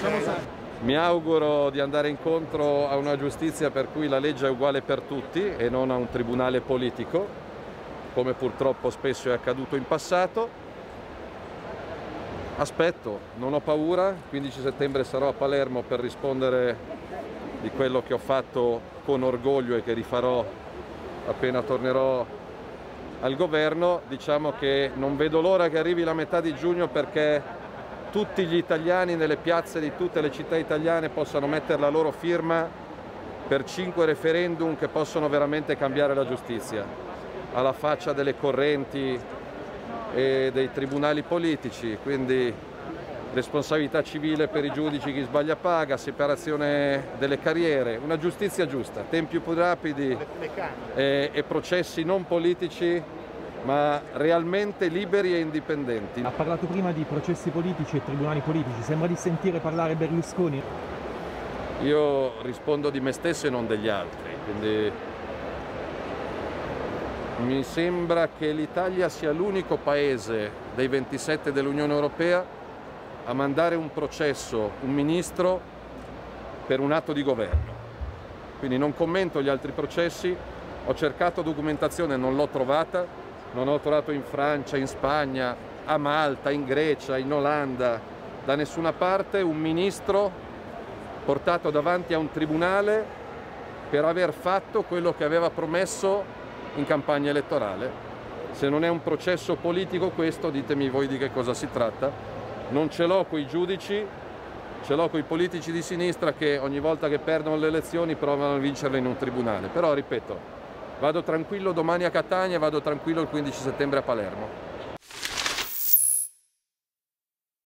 Mi auguro di andare incontro a una giustizia per cui la legge è uguale per tutti e non a un tribunale politico, come purtroppo spesso è accaduto in passato. Aspetto, non ho paura, il 15 settembre sarò a Palermo per rispondere di quello che ho fatto con orgoglio e che rifarò appena tornerò al governo. Diciamo che non vedo l'ora che arrivi la metà di giugno perché tutti gli italiani nelle piazze di tutte le città italiane possano mettere la loro firma per 5 referendum che possono veramente cambiare la giustizia, alla faccia delle correnti e dei tribunali politici. Quindi responsabilità civile per i giudici, chi sbaglia paga, separazione delle carriere, una giustizia giusta, tempi più rapidi e processi non politici ma realmente liberi e indipendenti. Ha parlato prima di processi politici e tribunali politici, sembra di sentire parlare Berlusconi. Io rispondo di me stesso e non degli altri, quindi mi sembra che l'Italia sia l'unico paese dei 27 dell'Unione Europea a mandare un processo, un ministro, per un atto di governo. Quindi non commento gli altri processi, ho cercato documentazione, non l'ho trovata. Non ho trovato in Francia, in Spagna, a Malta, in Grecia, in Olanda, da nessuna parte un ministro portato davanti a un tribunale per aver fatto quello che aveva promesso in campagna elettorale. Se non è un processo politico questo, ditemi voi di che cosa si tratta. Non ce l'ho coi giudici, ce l'ho coi politici di sinistra che ogni volta che perdono le elezioni provano a vincerle in un tribunale. Però, ripeto, vado tranquillo domani a Catania e vado tranquillo il 15 settembre a Palermo.